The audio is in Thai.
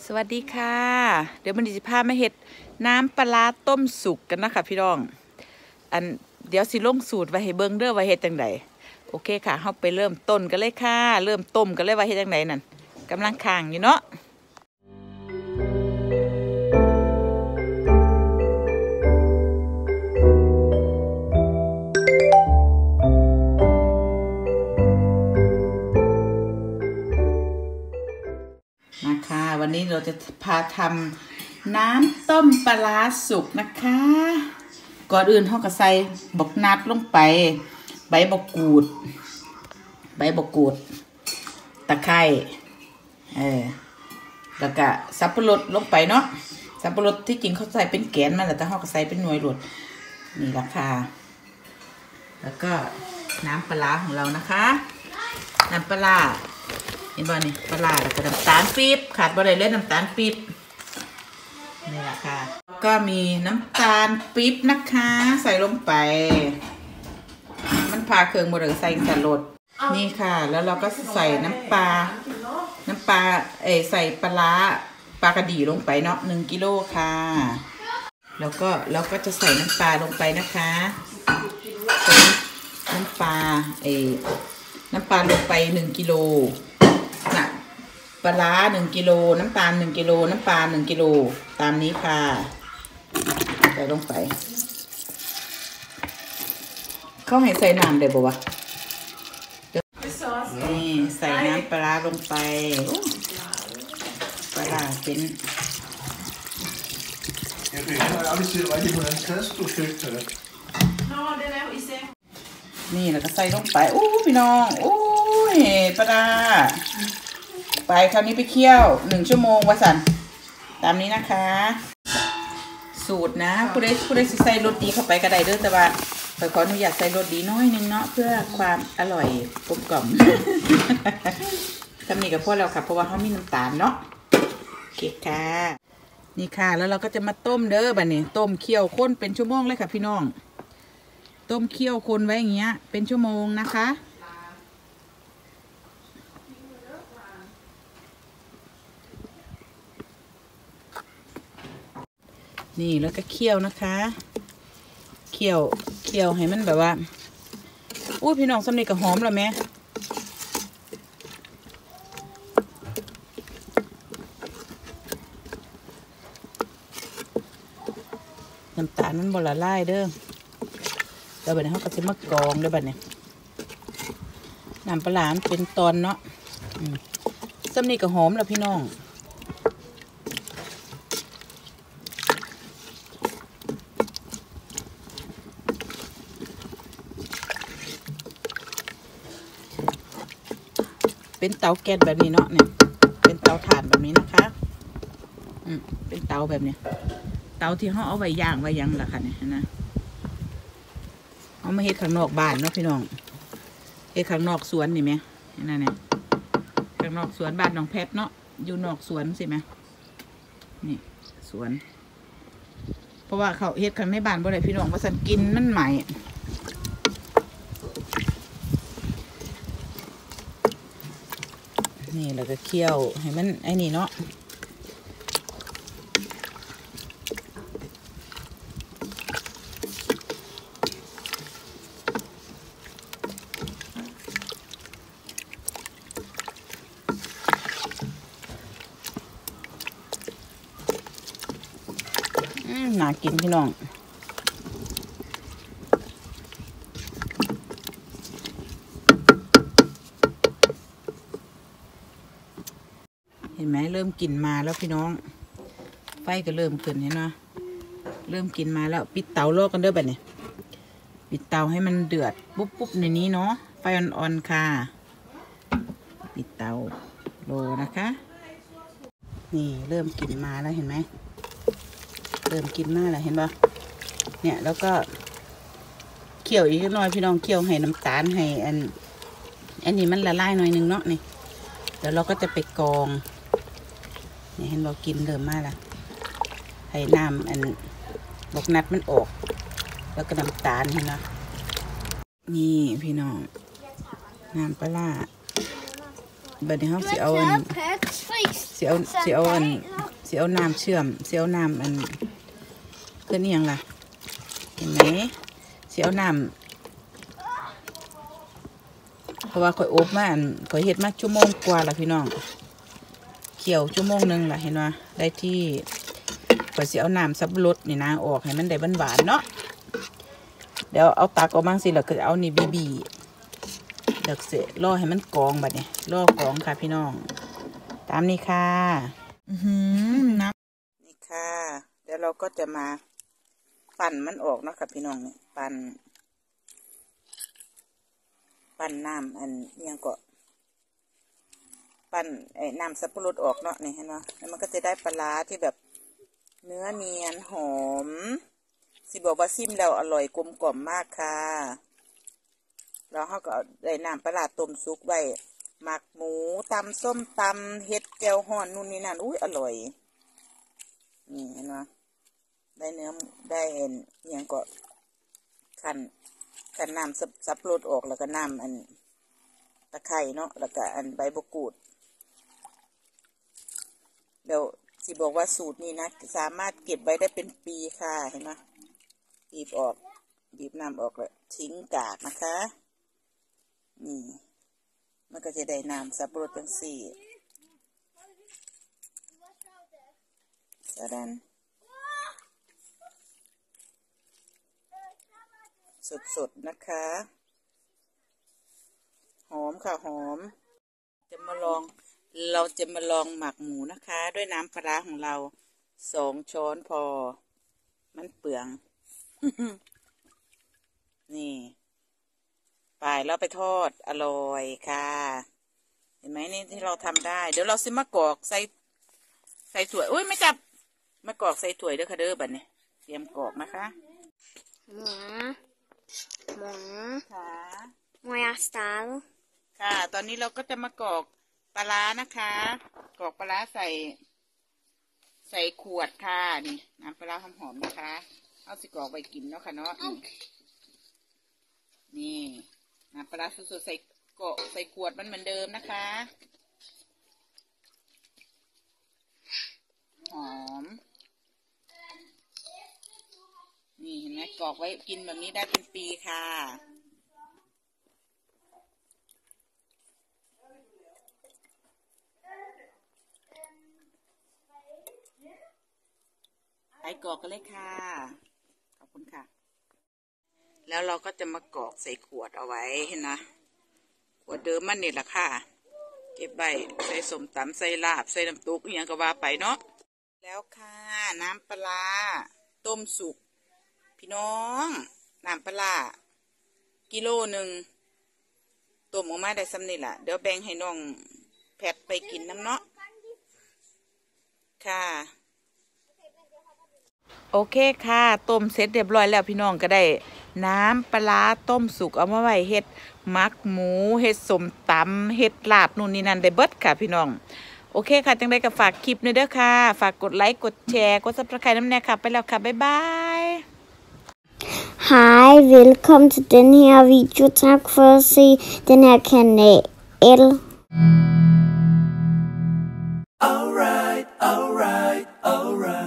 สวัสดีค่ะเดี๋ยวมันจะพามาเฮ็ดน้ำปลาต้มสุกกันนะคะพี่น้องเดี๋ยวสิลงสูตรไว้ให้เบิ่งเด้อว่าเฮ็ดจังไดโอเคค่ะเฮาไปเริ่มต้นกันเลยค่ะเริ่มต้มกันเลยว่าเฮ็ดจังไดนั่นกำลังข้างอยู่เนาะนะคะวันนี้เราจะพาทำน้ำต้มปลาสุกนะคะก่อนอื่นเฮาก็ใส่บักนัดลงไปใบบักกูดตะไคร้แล้วก็สับปะรดลงไปเนาะสับปะรดที่จริงเขาใส่เป็นแกนมันแต่เฮาก็ใส่เป็นหน่วยรดนี่ราคาแล้วก็น้ำปลาของเรานะคะน้ำปลาเห็นบ่นี่ปลาแล้วก็น้ำตาลปี๊บขาดบ่ได้เลยน้ำตาลปี๊บนี่แหละค่ะก็มีน้ำตาลปี๊บนะคะใส่ลงไปมันพาเครื่องบ่ได้ใส่สลดนี่ค่ะแล้วเราก็ใส่น้ำปลาใส่ปลากระดี่ลงไปเนาะ1 กิโลค่ะแล้วก็เราก็จะใส่น้ำปลาลงไปนะคะน้ำปลาลงไป1 กิโลนะปลา1 กิโลน้ำตาล1 กิโลน้ำปลา1 กิโลตามนี้ค่ะใส่ลงไปเขาให้ใส่น้ำได้บ่วะนี่ใส่น้ำปลาลงไปปลาเป็นนี่แล้วก็ใส่ลงไปพี่น้องปลาไปคราวนี้ไปเคี่ยว1 ชั่วโมงวะสันตามนี้นะคะสูตรนะผู้ใดใส่รสดีเข้าไปก็ได้เด้อแต่ว่าขออนุญาตใส่รสดีน้อยนึงเนาะเพื่อความอร่อยกลมกล่อมทำนี่กับพวกเราค่ะเพราะว่าเขามีน้ำตาลเนาะโอเคค่ะนี่ค่ะแล้วเราก็จะมาต้มเด้อบัดนี้ต้มเคี่ยวข้นเป็นชั่วโมงเลยค่ะพี่น้องต้มเคี่ยวคนไว้อย่างเงี้ยเป็นชั่วโมงนะคะนี่แล้วก็เคี่ยวนะคะเคี่ยวให้มันแบบว่าพี่น้องสำเร็จกับหอมแล้วไหมน้ำตาลมันบ่ละลายเด้อแล้วบัดนี้เขาก็จะมากรองด้วยบัดนี้น้ำปลาเป็นตอนเนาะสำเร็จกับหอมแล้วพี่น้องเป็นเตาแก๊สแบบนี้เนาะเนี่ยเป็นเตาถ่านแบบนี้นะคะเป็นเตาแบบนี้เตาที่เขาเอาไว้ย่างไว้ยังล่ะค่ะเนี่ยนะเอามาเฮ็ดข้างนอกบ้านเนาะพี่น้องเฮ็ดข้างนอกสวนนี่ไหมนั่นเนี่ยข้างนอกสวนบ้านน้องแพทเนาะอยู่นอกสวนสิไหมนี่สวนเพราะว่าเขาเฮ็ดข้างในบ้านบ่ได้พี่น้องว่าสันกินมันใหม่นี่แล้วก็เคี่ยวให้มันไอ้นี่เนาะน่ากินพี่น้องเห็นไหมเริ่มกลิ่นมาแล้วพี่น้องไฟก็เริ่มขึ้นเห็นไหมเริ่มกลิ่นมาแล้วปิดเตาโลกกันเด้อแบบนี้ปิดเตาให้มันเดือดปุ๊บในนี้เนาะไฟอ่อนๆค่ะปิดเตาโลนะคะนี่เริ่มกลิ่นมาแล้วเห็นไหมเริ่มกินมากแล้วเห็นปะเนี่ยแล้วก็เคี่ยวอีกหน่อยพี่น้องเคี่ยวให้น้ำตาลให้อันนี้มันละลายหน่อยนึงเนาะนี่เดี๋ยวเราก็จะไปกรองนี่เห็นเรากินเริ่มมากแล้วให้น้ำบอกนัดมันออกแล้วก็น้ำตาลเห็นไหมนี่พี่น้องน้ำปลาบัดนี้เขาสิเอาน้ำเชื่อมสิเอาน้ำคือนี่ยังล่ะเห็นไหมสิเอาน้ำเพราะว่าข่อยอบมาข่อยเฮ็ดมาชั่วโมงกว่าละพี่น้องเคี่ยวชั่วโมงนึงล่ะเห็นว่าได้ที่ข่อยสิเอาน้ำสับปะรดนี่นะออกให้มันได้หวานๆเนาะเดี๋ยวเอาตักออกมาสิแล้วก็เอานี่บีเดี๋ยวเสร็จรอให้มันกองบัดนี้รอกองค่ะพี่น้องตามนี้ค่ะน้ำนี่ค่ะเดี๋ยวเราก็จะมาปั่นมันออกเนาะค่ะพี่น้องเนี่ยปั่นน้ำยังก็ปั่นน้ำสับปะรดออกเนาะนี่เห็นไหมแล้วมันก็จะได้ปลาที่แบบเนื้อเนียนหอมสิบอกว่าซิมแล้วอร่อยกลมกล่อมมากค่ะแล้วเขาก็ได้น้ำปลาต้มซุกไว้หมักหมูตำส้มตำเห็ดแก้วห่อนนู่นนี่นั่นอุ้ยอร่อยนี่เห็นไหมได้เนื้อได้ยังก็ขันน้ำสับปะรดออกแล้วก็น้ำตะไคร้เนาะแล้วก็ใบมะกรูดเดี๋ยวสิบอกว่าสูตรนี้นะสามารถเก็บไว้ได้เป็นปีค่ะเห็นไหมบีบน้ำออกแล้วทิ้งกากนะคะนี่มันก็จะได้น้ำสับปะรดจังสี่สะดันสดๆนะคะหอมค่ะหอมเราจะมาลองหมักหมูนะคะด้วยน้ำปลาของเรา2 ช้อนพอมันเปลือง นี่ไปแล้วไปทอดอร่อยค่ะเห็นไหมนี่ที่เราทำได้เดี๋ยวเราซื้อมะกอกใส่ถ้วยอุ้ยไม่จับมะกอกใส่ถ้วยเด้อค่ะเด้อบัดนี้เตรียมกอกนะคะค่ะค่ะตอนนี้เราก็จะมากรอกปลานะคะกรอกปลาใส่ขวดค่ะนี่น้ำปลาหอมๆนะคะเอาสิกรอกไปกินเนาะค่ะเนาะนี่น้ำปลาสดๆใส่ขวดมันเหมือนเดิมนะคะหอมนี่เห็นไหมกรอกไว้กินแบบนี้ได้เป็นปีค่ะไปกรอกกันเลยค่ะขอบคุณค่ะแล้วเราก็จะมากรอกใส่ขวดเอาไว้เห็นนะขวดเดิมมันนี่แหละค่ะเก็บใบใส่สมตำใส่ลาบใส่น้ำตุ๊กอย่างก็ว่าไปเนาะแล้วค่ะน้ำปลาต้มสุกพี่น้องน้ำปลากิโลหนึ่งต้มออกมาได้ซ้ำนี่แหละเดี๋ยวแบ่งให้น้องแพทไปกินน้ำเนาะค่ะโอเคค่ะต้มเสร็จเรียบร้อยแล้วพี่น้องก็ได้น้ำปลาต้มสุกเอามาไว้เฮ็ดมักหมูเฮ็ดสมตำเฮ็ดลาบนู่นนี่นั่นได้เบิดค่ะพี่น้องโอเคค่ะจังได้ก็ฝากคลิปนี้เด้อค่ะฝากกดไลค์กดแชร์กด Subscribe น้ำแน่ค่ะไปแล้วค่ะบ๊ายบาย Hej, velkommen til den her video. Tak for at se den her kanal. Alright.